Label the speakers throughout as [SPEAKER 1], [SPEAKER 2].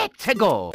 [SPEAKER 1] Let's go!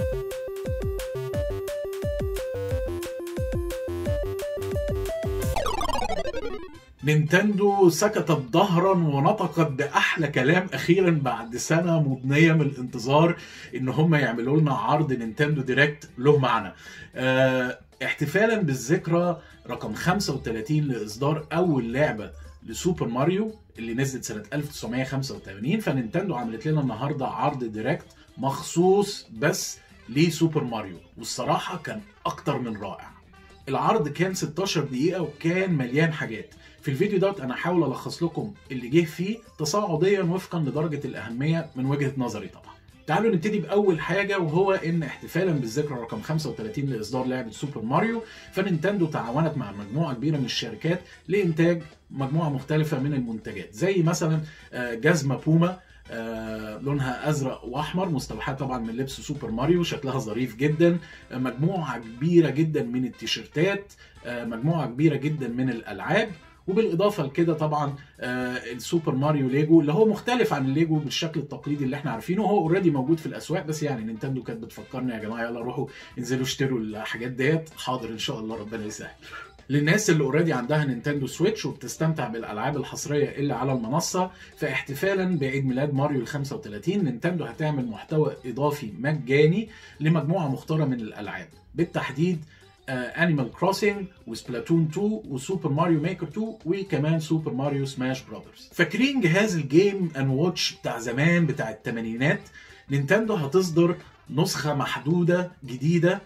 [SPEAKER 2] نينتندو سكتت ظهرا ونطقت بأحلى كلام أخيرا بعد سنة مضنية من الانتظار إن هم يعملوا لنا عرض نينتندو ديركت له معنى. احتفالا بالذكرى رقم 35 لإصدار أول لعبة لسوبر ماريو اللي نزلت سنة 1985، فنينتندو عملت لنا النهاردة عرض ديركت مخصوص بس لسوبر ماريو، والصراحة كان أكتر من رائع. العرض كان 16 دقيقة وكان مليان حاجات. في الفيديو دوت انا هحاول الخص لكم اللي جه فيه تصاعديا وفقا لدرجة الأهمية من وجهة نظري طبعا. تعالوا نبتدي بأول حاجة، وهو إن احتفالا بالذكرى رقم 35 لإصدار لعبة سوبر ماريو، فنينتندو تعاونت مع مجموعة كبيرة من الشركات لإنتاج مجموعة مختلفة من المنتجات، زي مثلا جزمة بوما لونها ازرق واحمر مستوحاه طبعا من لبس سوبر ماريو، شكلها ظريف جدا. مجموعه كبيره جدا من التيشيرتات، مجموعه كبيره جدا من الالعاب، وبالاضافه لكده طبعا السوبر ماريو ليجو اللي هو مختلف عن الليجو بالشكل التقليدي اللي احنا عارفينه، وهو اوريدي موجود في الاسواق، بس يعني نينتندو كانت بتفكرنا يا جماعه يلا روحوا انزلوا اشتروا الحاجات ديت. حاضر ان شاء الله، ربنا يسهل. للناس اللي اوريدي عندها نينتندو سويتش وبتستمتع بالالعاب الحصريه اللي على المنصه، فاحتفالا بعيد ميلاد ماريو ال 35 نينتندو هتعمل محتوى اضافي مجاني لمجموعه مختاره من الالعاب، بالتحديد انيمال كروسنج وسبلاتون 2 وسوبر ماريو ميكر 2 وكمان سوبر ماريو سماش براذرز. فاكرين جهاز الجيم اند واتش بتاع زمان بتاع الثمانينات؟ نينتندو هتصدر نسخه محدوده جديده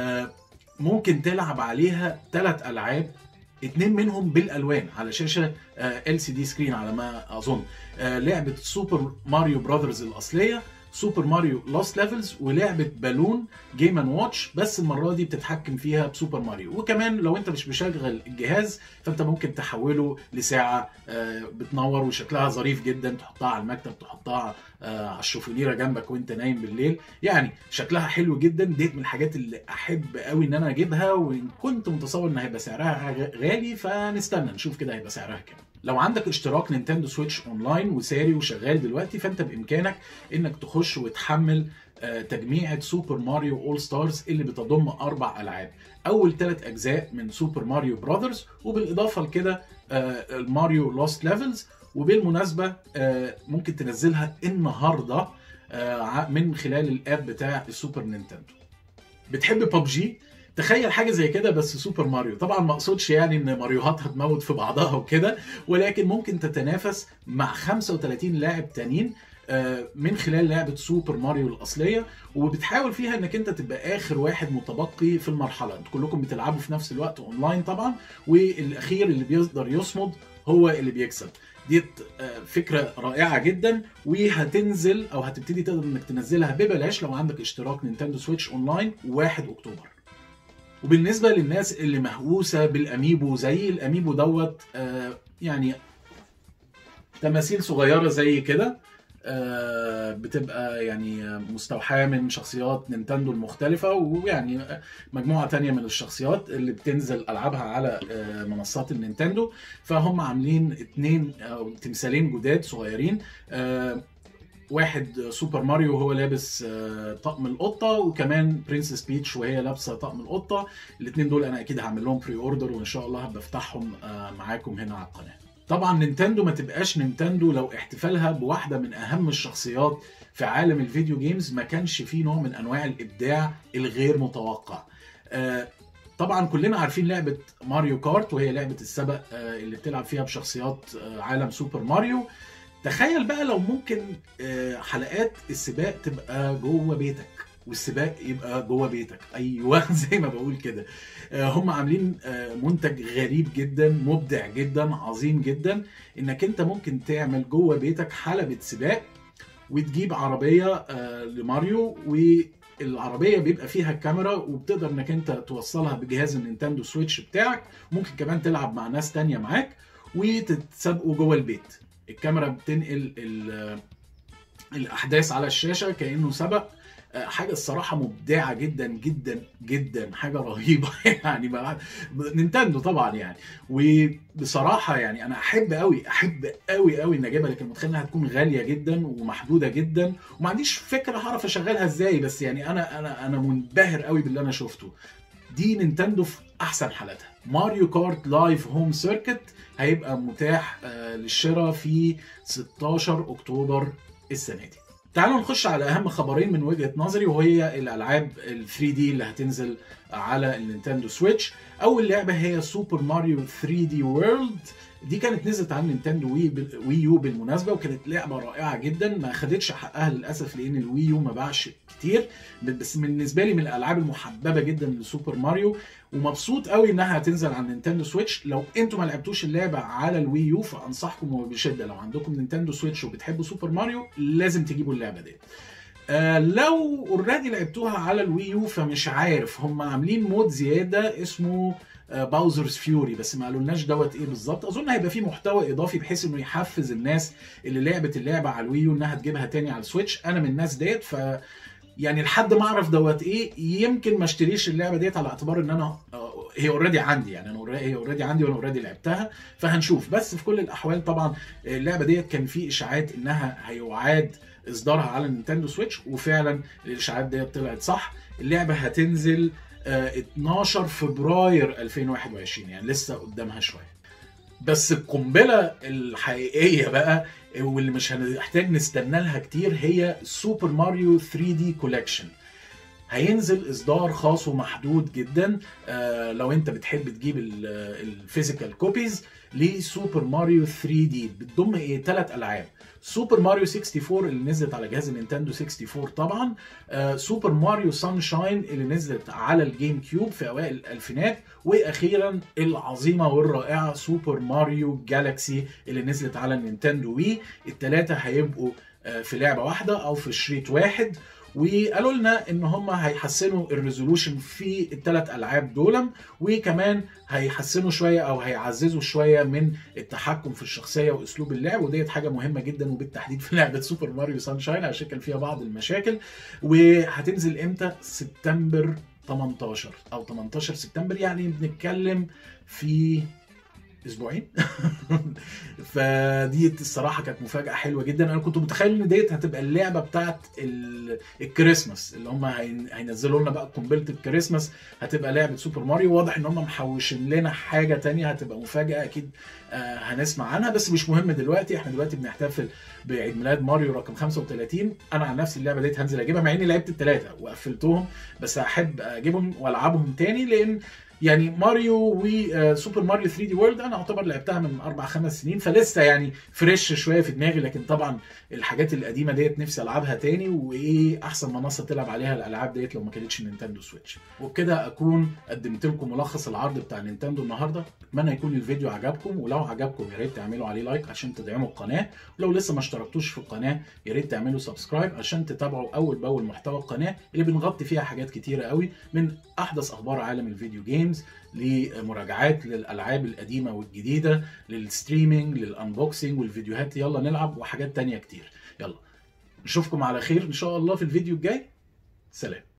[SPEAKER 2] ممكن تلعب عليها 3 ألعاب، 2 منهم بالألوان على شاشة LCD سكرين على ما أظن. لعبة سوبر ماريو براذرز الأصلية، سوبر ماريو لوست ليفلز، ولعبة بالون جيم اند واتش، بس المرة دي بتتحكم فيها بسوبر ماريو. وكمان لو انت مش مشغل الجهاز فانت ممكن تحوله لساعة بتنور وشكلها ظريف جدا، تحطها على المكتب، تحطها على الشوفونيرة جنبك وانت نايم بالليل، يعني شكلها حلو جدا. ديت من الحاجات اللي احب قوي ان انا اجيبها، وان كنت متصور ان هيبقى سعرها غالي فنستنى نشوف كده هيبقى سعرها كام. لو عندك اشتراك نينتندو سويتش اونلاين وساري وشغال دلوقتي، فانت بامكانك انك تخش وتحمل تجميعة سوبر ماريو اول ستارز اللي بتضم 4 ألعاب، اول 3 اجزاء من سوبر ماريو براذرز، وبالاضافه لكده ماريو لوست ليفلز. وبالمناسبه ممكن تنزلها النهارده من خلال الاب بتاع السوبر نينتندو. بتحب ببجي؟ تخيل حاجه زي كده بس سوبر ماريو. طبعا ما اقصدش يعني ان ماريوهات هتموت في بعضها وكده، ولكن ممكن تتنافس مع 35 لاعب تانيين من خلال لعبه سوبر ماريو الاصليه، وبتحاول فيها انك انت تبقى اخر واحد متبقي في المرحله. انتوا كلكم بتلعبوا في نفس الوقت اونلاين طبعا، والاخير اللي بيقدر يصمد هو اللي بيكسب. دي فكره رائعه جدا، وهتنزل او هتبتدي تقدر انك تنزلها ببلاش لو عندك اشتراك نينتندو سويتش اونلاين 1 اكتوبر. وبالنسبه للناس اللي مهووسه بالاميبو، زي الاميبو دوت يعني تماثيل صغيره زي كده بتبقى يعني مستوحاه من شخصيات نينتندو المختلفه، ويعني مجموعه تانية من الشخصيات اللي بتنزل العابها على منصات النينتندو. فهم عاملين 2 تمثالين جداد صغيرين، واحد سوبر ماريو وهو لابس طقم القطه، وكمان برنسس بيتش وهي لابسه طقم القطه. الاثنين دول انا اكيد هعمل لهم بري اوردر، وان شاء الله هبقى افتحهم معاكم هنا على القناه. طبعا نينتندو ما تبقاش نينتندو لو احتفالها بواحده من اهم الشخصيات في عالم الفيديو جيمز ما كانش فيه نوع من انواع الابداع الغير متوقع. طبعا كلنا عارفين لعبه ماريو كارت، وهي لعبه السباق اللي بتلعب فيها بشخصيات عالم سوبر ماريو. تخيل بقى لو ممكن حلقات السباق تبقى جوه بيتك، والسباق يبقى جوه بيتك. ايوه زي ما بقول كده. هم عاملين منتج غريب جدا، مبدع جدا، عظيم جدا، انك انت ممكن تعمل جوه بيتك حلبة سباق، وتجيب عربية لماريو، والعربية بيبقى فيها كاميرا، وبتقدر انك انت توصلها بجهاز النينتندو سويتش بتاعك. ممكن كمان تلعب مع ناس تانية معاك وتتسابقوا جوه البيت. الكاميرا بتنقل الاحداث على الشاشه كانه سبق. حاجه الصراحه مبدعه جدا جدا جدا، حاجه رهيبه يعني نينتندو طبعا يعني. وبصراحه يعني انا احب قوي ان اجيبها، لكن متخيل انها هتكون غاليه جدا ومحدوده جدا، وما عنديش فكره هعرف اشغلها ازاي. بس يعني انا منبهر قوي باللي انا شفته. دي نينتندو في احسن حالاتها. ماريو كارت لايف هوم سيركت هيبقى متاح للشراء في 16 اكتوبر السنه دي. تعالوا نخش على اهم خبرين من وجهة نظري، وهي الالعاب ال 3 دي اللي هتنزل على النينتندو سويتش. اول لعبه هي سوبر ماريو 3 دي وورلد. دي كانت نزلت على النينتندو وي يو بالمناسبه، وكانت لعبه رائعه جدا. ما خدتش حقها للاسف لان الوي يو ما باعش كتير، بس بالنسبه لي من الالعاب المحببه جدا لسوبر ماريو، ومبسوط قوي انها هتنزل على النينتندو سويتش. لو انتم ما لعبتوش اللعبه على الوي يو فانصحكم بشده، لو عندكم نينتندو سويتش وبتحبوا سوبر ماريو لازم تجيبوا اللعبه دي. لو اوريدي لعبتوها على الوي يو فمش عارف، هم عاملين مود زياده اسمه باوزرز فيوري، بس ما قالولناش دوت ايه بالظبط. اظن هيبقى فيه محتوى اضافي بحيث انه يحفز الناس اللي لعبت اللعبه على الوي يو انها تجيبها تاني على السويتش. انا من الناس ديت، ف يعني لحد ما اعرف دوت ايه يمكن ما اشتريش اللعبه ديت، على اعتبار ان انا هي اوريدي عندي، يعني هي اوريدي عندي وانا اوريدي لعبتها، فهنشوف. بس في كل الاحوال طبعا اللعبه ديت كان في اشاعات انها هيعاد اصدارها على النينتندو سويتش، وفعلا الاشاعات ديت طلعت صح. اللعبه هتنزل 12 فبراير 2021، يعني لسه قدامها شويه. بس القنبله الحقيقيه بقى واللي مش هنحتاج نستنى لها كتير هي سوبر ماريو 3 دي كولكشن. هينزل اصدار خاص ومحدود جدا لو انت بتحب تجيب الفيزيكال كوبيز لسوبر ماريو 3 دي. بتضم ايه؟ 3 العاب: سوبر ماريو 64 اللي نزلت على جهاز النينتندو 64 طبعا، سوبر ماريو سانشاين اللي نزلت على الجيم كيوب في اوائل الالفينات، واخيرا العظيمه والرائعه سوبر ماريو جالاكسي اللي نزلت على النينتندو وي. الثلاثه هيبقوا في لعبه واحده او في شريط واحد، وقالوا لنا ان هم هيحسنوا الريزولوشن في الثلاث العاب دول، وكمان هيحسنوا شويه او هيعززوا شويه من التحكم في الشخصيه واسلوب اللعب، وديت حاجه مهمه جدا وبالتحديد في لعبه سوبر ماريو سانشاين عشان كان فيها بعض المشاكل. وهتنزل امتى؟ سبتمبر 18 او 18 سبتمبر، يعني بنتكلم في اسبوعين. فدي الصراحه كانت مفاجاه حلوه جدا. انا كنت متخيل ان ديت هتبقى اللعبه بتاعت الكريسماس اللي هم هينزلوا لنا بقى قنبله الكريسماس، هتبقى لعبه سوبر ماريو. واضح ان هم محوشين لنا حاجه تانية هتبقى مفاجاه اكيد هنسمع عنها، بس مش مهم دلوقتي. احنا دلوقتي بنحتفل بعيد ميلاد ماريو رقم 35. انا عن نفسي اللعبه ديت هنزل اجيبها، مع اني لعبت الثلاثه وقفلتهم، بس هحب اجيبهم والعبهم تاني، لان يعني ماريو وسوبر ماريو 3 دي وورلد انا اعتبر لعبتها من 4-5 سنين، فلسه يعني فريش شويه في دماغي. لكن طبعا الحاجات القديمه ديت نفسي العبها تاني، وايه احسن منصه تلعب عليها الالعاب ديت لو ما كانتش نينتندو سويتش. وبكده اكون قدمت لكم ملخص العرض بتاع نينتندو النهارده. اتمنى يكون الفيديو عجبكم، ولو عجبكم يا ريت تعملوا عليه لايك عشان تدعموا القناه، ولو لسه ما اشتركتوش في القناه يا ريت تعملوا سبسكرايب عشان تتابعوا اول باول محتوى القناه اللي بنغطي فيها حاجات كتيره قوي، من احدث اخبار عالم الفيديو جيمز لمراجعات للالعاب القديمه والجديده، للستريمينج، للانبوكسنج والفيديوهات يلا نلعب وحاجات تانية كتير. يلا نشوفكم على خير ان شاء الله في الفيديو الجاي. سلام.